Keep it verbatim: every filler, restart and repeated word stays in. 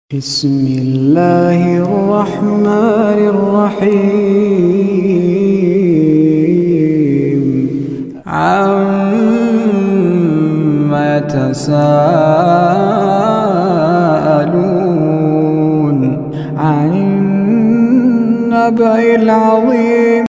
بسم الله الرحمن الرحيم عَمَّ يتساءلون عن النبأ العظيم